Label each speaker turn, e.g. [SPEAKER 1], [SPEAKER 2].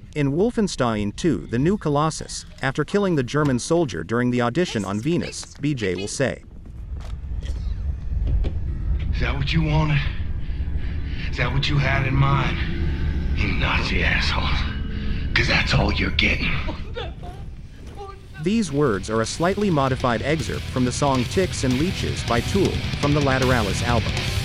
[SPEAKER 1] In Wolfenstein II, the new Colossus, after killing the German soldier during the audition on Venus, BJ will say,
[SPEAKER 2] "Is that what you wanted? Is that what you had in mind? You Nazi asshole. 'Cause that's all you're getting."
[SPEAKER 1] These words are a slightly modified excerpt from the song Ticks and Leeches by Tool, from the Lateralus album.